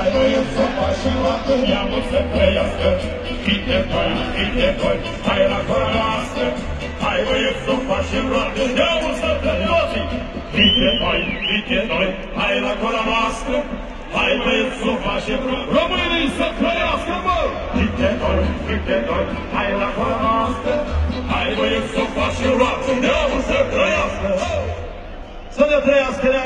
hai băieți să facem roată, neamul să trăiască. Fite doi, hai la gura noastră, hai băieți să facem roată, neamul să trăiască. Fite doi, hai la gura noastră, hai băieți să facem roată, românii să trăiască, bă! Fite doi, hai la gura noastră, hai băieți să facem roată, neamul să trăiască. Să ne trăiască